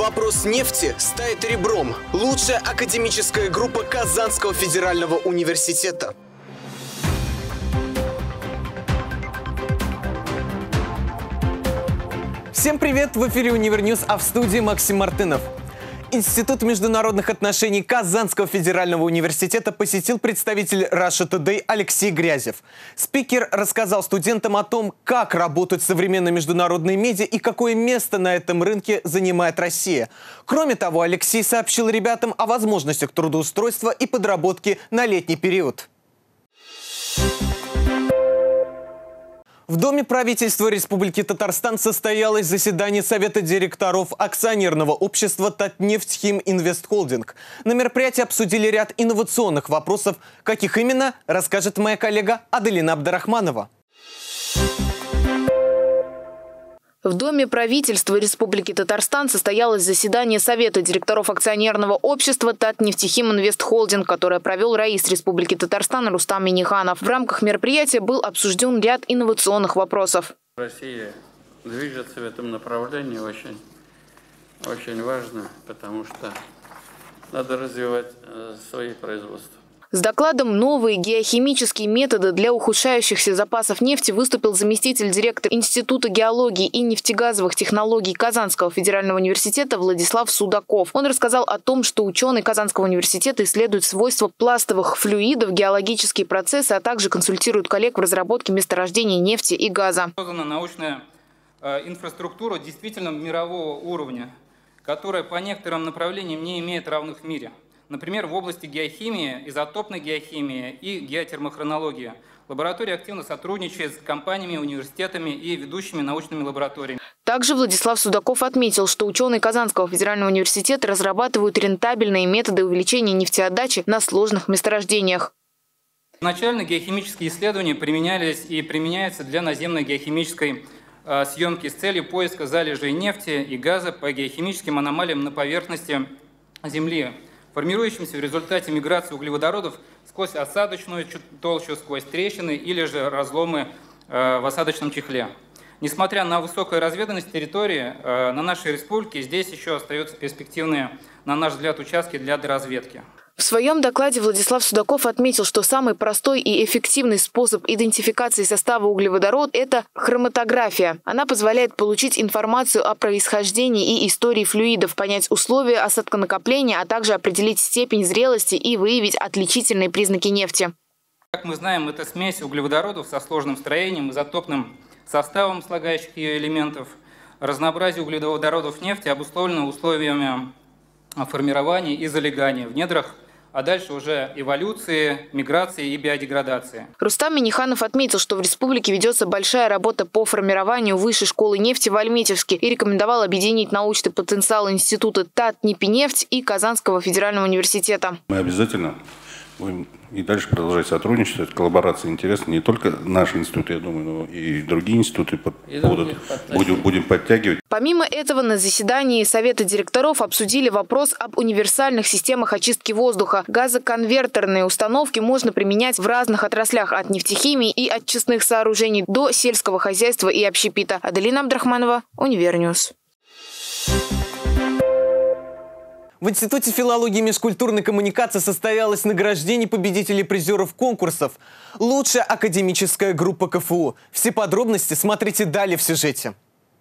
Вопрос нефти стает ребром. Лучшая академическая группа Казанского федерального университета. Всем привет! В эфире Универньюз, а в студии Максим Мартынов. Институт международных отношений Казанского федерального университета посетил представитель Russia Today Алексей Грязев. Спикер рассказал студентам о том, как работают современные международные медиа и какое место на этом рынке занимает Россия. Кроме того, Алексей сообщил ребятам о возможностях трудоустройства и подработки на летний период. В Доме правительства Республики Татарстан состоялось заседание Совета директоров акционерного общества «Татнефтьхиминвестхолдинг». На мероприятии обсудили ряд инновационных вопросов. Каких именно, расскажет моя коллега Аделина Абдрахманова. В Доме правительства Республики Татарстан состоялось заседание Совета директоров акционерного общества «Татнефтьхиминвестхолдинг», которое провел раис Республики Татарстан Рустам Минниханов. В рамках мероприятия был обсужден ряд инновационных вопросов. Россия движется в этом направлении очень важно, потому что надо развивать свои производства. С докладом «Новые геохимические методы для ухудшающихся запасов нефти» выступил заместитель директора Института геологии и нефтегазовых технологий Казанского федерального университета Владислав Судаков. Он рассказал о том, что ученые Казанского университета исследуют свойства пластовых флюидов, геологические процессы, а также консультируют коллег в разработке месторождений нефти и газа. Создана научная инфраструктура действительно мирового уровня, которая по некоторым направлениям не имеет равных в мире. Например, в области геохимии, изотопной геохимии и геотермохронологии лаборатория активно сотрудничает с компаниями, университетами и ведущими научными лабораториями. Также Владислав Судаков отметил, что ученые Казанского федерального университета разрабатывают рентабельные методы увеличения нефтеотдачи на сложных месторождениях. Изначально геохимические исследования применялись и применяются для наземной геохимической съемки с целью поиска залежей нефти и газа по геохимическим аномалиям на поверхности Земли, формирующимся в результате миграции углеводородов сквозь осадочную толщу, сквозь трещины или же разломы в осадочном чехле. Несмотря на высокую разведанность территории, на нашей республике здесь еще остаются перспективные, на наш взгляд, участки для доразведки. В своем докладе Владислав Судаков отметил, что самый простой и эффективный способ идентификации состава углеводород – это хроматография. Она позволяет получить информацию о происхождении и истории флюидов, понять условия осадконакопления, а также определить степень зрелости и выявить отличительные признаки нефти. Как мы знаем, это смесь углеводородов со сложным строением, изотопным составом слагающих ее элементов. Разнообразие углеводородов нефти обусловлено условиями формирования и залегания в недрах, а дальше уже эволюции, миграции и биодеградации. Рустам Минниханов отметил, что в республике ведется большая работа по формированию Высшей школы нефти в Альметьевске и рекомендовал объединить научный потенциал Института Татнефть и Казанского федерального университета. Мы обязательно будем и дальше продолжать сотрудничество. Коллаборация интересна не только наш институт, я думаю, но и другие институты будем подтягивать. Помимо этого, на заседании Совета директоров обсудили вопрос об универсальных системах очистки воздуха. Газоконвертерные установки можно применять в разных отраслях, от нефтехимии и очистных сооружений до сельского хозяйства и общепита. Аделина Абдрахманова, Универньюз. В Институте филологии и межкультурной коммуникации состоялось награждение победителей призеров конкурсов «Лучшая академическая группа КФУ». Все подробности смотрите далее в сюжете.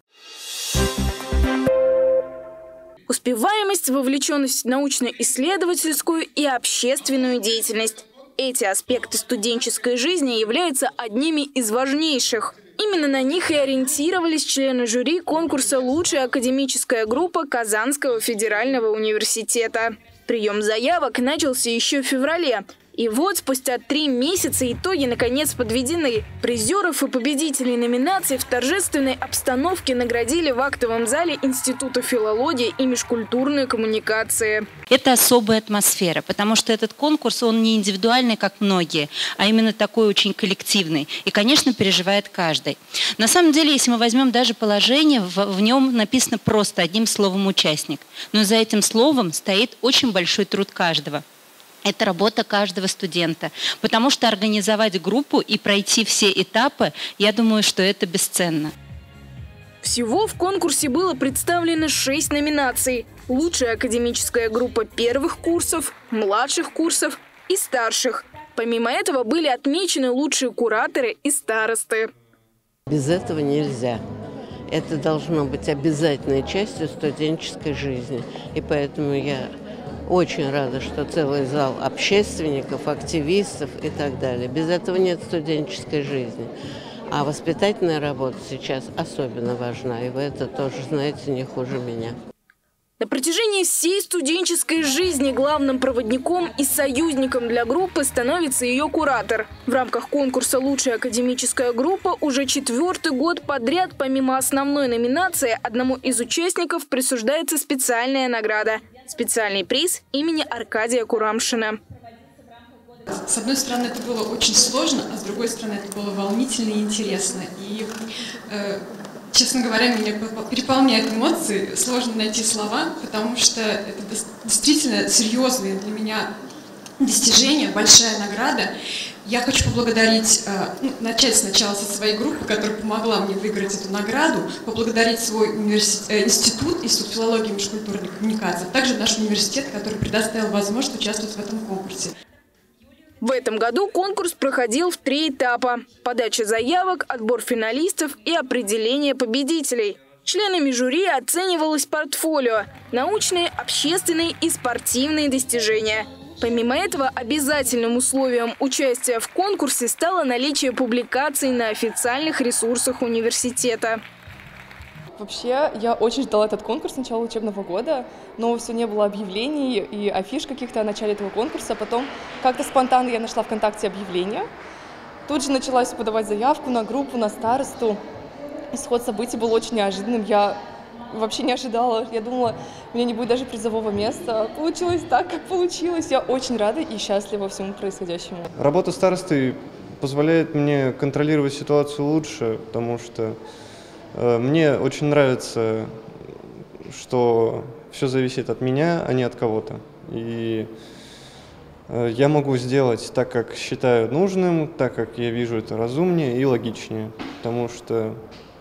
Успеваемость, вовлеченность в научно-исследовательскую и общественную деятельность. Эти аспекты студенческой жизни являются одними из важнейших. Именно на них и ориентировались члены жюри конкурса «Лучшая академическая группа Казанского федерального университета». Прием заявок начался еще в феврале. И вот спустя 3 месяца итоги наконец подведены. Призеров и победителей номинаций в торжественной обстановке наградили в актовом зале Института филологии и межкультурной коммуникации. Это особая атмосфера, потому что этот конкурс, он не индивидуальный, как многие, а именно такой очень коллективный. И, конечно, переживает каждый. На самом деле, если мы возьмем даже положение, в нем написано просто одним словом «участник». Но за этим словом стоит очень большой труд каждого. Это работа каждого студента, потому что организовать группу и пройти все этапы, я думаю, что это бесценно. Всего в конкурсе было представлено 6 номинаций. Лучшая академическая группа первых курсов, младших курсов и старших. Помимо этого были отмечены лучшие кураторы и старосты. Без этого нельзя. Это должно быть обязательной частью студенческой жизни. И поэтому я очень рада, что целый зал общественников, активистов и так далее. Без этого нет студенческой жизни. А воспитательная работа сейчас особенно важна. И вы это тоже знаете не хуже меня. На протяжении всей студенческой жизни главным проводником и союзником для группы становится ее куратор. В рамках конкурса «Лучшая академическая группа» уже 4-й год подряд, помимо основной номинации, одному из участников присуждается специальная награда – специальный приз имени Аркадия Курамшина. С одной стороны, это было очень сложно, а с другой стороны, это было волнительно и интересно. И честно говоря, меня переполняют эмоции, сложно найти слова, потому что это действительно серьезные для меня достижения, большая награда. Я хочу поблагодарить, начать сначала со своей группы, которая помогла мне выиграть эту награду, поблагодарить свой институт, Институт филологии и межкультурной коммуникации, а также наш университет, который предоставил возможность участвовать в этом конкурсе. В этом году конкурс проходил в 3 этапа – подача заявок, отбор финалистов и определение победителей. Членами жюри оценивалось портфолио – научные, общественные и спортивные достижения. Помимо этого, обязательным условием участия в конкурсе стало наличие публикаций на официальных ресурсах университета. Вообще, я очень ждала этот конкурс с начала учебного года, но все не было объявлений и афиш каких-то о начале этого конкурса. Потом как-то спонтанно я нашла ВКонтакте объявление. Тут же началась подавать заявку на группу, на старосту. Исход событий был очень неожиданным. Я вообще не ожидала. Я думала, у меня не будет даже призового места. Получилось так, как получилось. Я очень рада и счастлива всему происходящему. Работа старосты позволяет мне контролировать ситуацию лучше, потому что мне очень нравится, что все зависит от меня, а не от кого-то. И я могу сделать так, как считаю нужным, так, как я вижу это разумнее и логичнее. Потому что,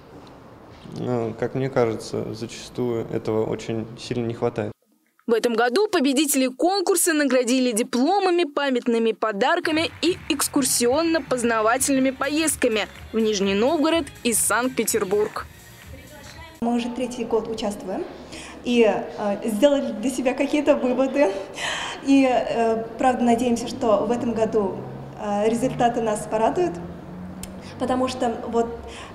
как мне кажется, зачастую этого очень сильно не хватает. В этом году победители конкурса наградили дипломами, памятными подарками и экскурсионно-познавательными поездками в Нижний Новгород и Санкт-Петербург. Мы уже 3-й год участвуем и сделали для себя какие-то выводы. И правда надеемся, что в этом году результаты нас порадуют, потому что вот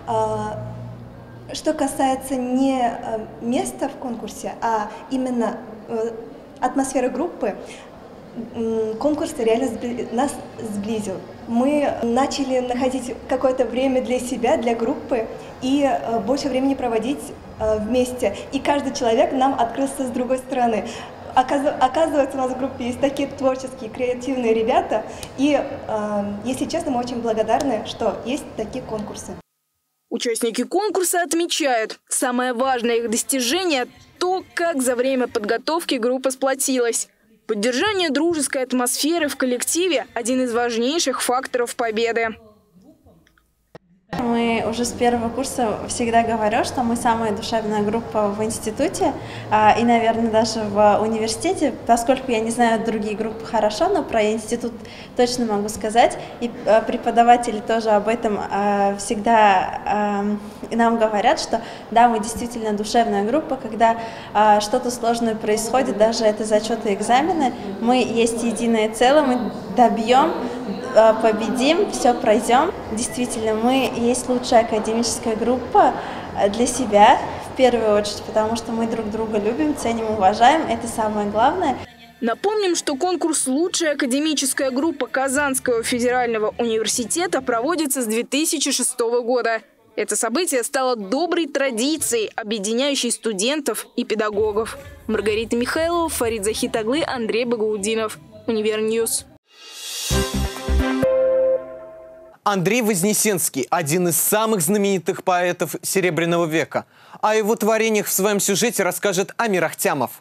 что касается не места в конкурсе, а именно атмосферы группы, конкурс реально нас сблизил. Мы начали находить какое-то время для себя, для группы и больше времени проводить вместе. И каждый человек нам открылся с другой стороны. Оказывается, у нас в группе есть такие творческие, креативные ребята. И, если честно, мы очень благодарны, что есть такие конкурсы. Участники конкурса отмечают, самое важное их достижение – то, как за время подготовки группа сплотилась. Поддержание дружеской атмосферы в коллективе – один из важнейших факторов победы. Мы уже с первого курса всегда говорю, что мы самая душевная группа в институте и, наверное, даже в университете, поскольку я не знаю другие группы хорошо, но про институт точно могу сказать. И преподаватели тоже об этом всегда нам говорят, что да, мы действительно душевная группа, когда что-то сложное происходит, даже это зачеты и экзамены, мы есть единое целое, мы добьем, победим, все пройдем. Действительно, мы есть лучшая академическая группа для себя, в первую очередь, потому что мы друг друга любим, ценим, уважаем, это самое главное. Напомним, что конкурс «Лучшая академическая группа Казанского федерального университета» проводится с 2006 года. Это событие стало доброй традицией, объединяющей студентов и педагогов. Маргарита Михайлова, Фарид Захитаглы, Андрей Багаудинов. Универньюз. Андрей Вознесенский – один из самых знаменитых поэтов Серебряного века. О его творениях в своем сюжете расскажет Амир Ахтямов.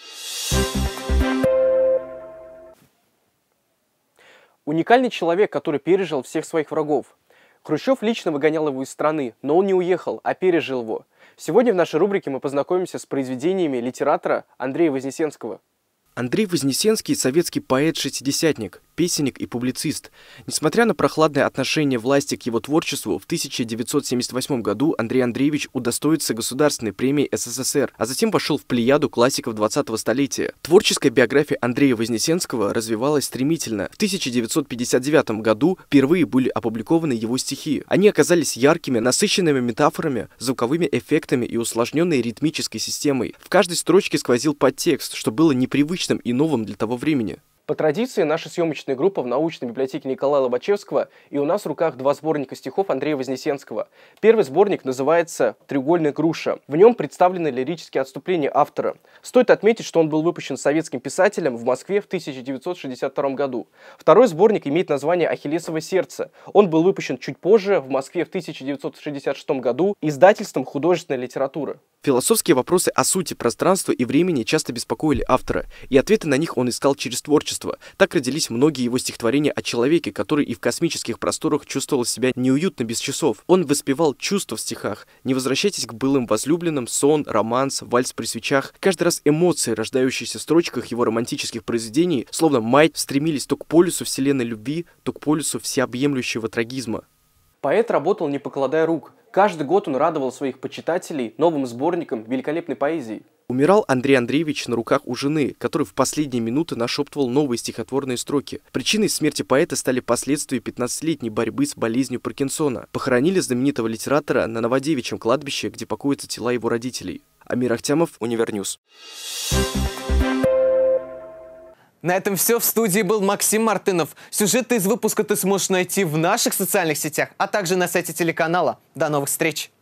Уникальный человек, который пережил всех своих врагов. Хрущев лично выгонял его из страны, но он не уехал, а пережил его. Сегодня в нашей рубрике мы познакомимся с произведениями литератора Андрея Вознесенского. Андрей Вознесенский – советский поэт-шестидесятник, песенник и публицист. Несмотря на прохладное отношение власти к его творчеству, в 1978 году Андрей Андреевич удостоится Государственной премии СССР, а затем вошел в плеяду классиков 20-го столетия. Творческая биография Андрея Вознесенского развивалась стремительно. В 1959 году впервые были опубликованы его стихи. Они оказались яркими, насыщенными метафорами, звуковыми эффектами и усложненной ритмической системой. В каждой строчке сквозил подтекст, что было непривычным и новым для того времени. По традиции, наша съемочная группа в научной библиотеке Николая Лобачевского, и у нас в руках два сборника стихов Андрея Вознесенского. Первый сборник называется «Треугольная груша». В нем представлены лирические отступления автора. Стоит отметить, что он был выпущен советским писателем в Москве в 1962 году. Второй сборник имеет название «Ахиллесово сердце». Он был выпущен чуть позже, в Москве в 1966 году, издательством «Художественная литература». Философские вопросы о сути пространства и времени часто беспокоили автора, и ответы на них он искал через творчество. Так родились многие его стихотворения о человеке, который и в космических просторах чувствовал себя неуютно без часов. Он воспевал чувства в стихах. «Не возвращайтесь к былым возлюбленным», «Сон», «Романс», «Вальс при свечах». Каждый раз эмоции, рождающиеся в строчках его романтических произведений, словно маятник, стремились то к полюсу вселенной любви, то к полюсу всеобъемлющего трагизма. Поэт работал, не покладая рук. Каждый год он радовал своих почитателей новым сборником великолепной поэзии. Умирал Андрей Андреевич на руках у жены, который в последние минуты нашептывал новые стихотворные строки. Причиной смерти поэта стали последствия 15-летней борьбы с болезнью Паркинсона. Похоронили знаменитого литератора на Новодевичьем кладбище, где покоятся тела его родителей. Амир Ахтямов, Универньюз. На этом все. В студии был Максим Мартынов. Сюжеты из выпуска ты сможешь найти в наших социальных сетях, а также на сайте телеканала. До новых встреч!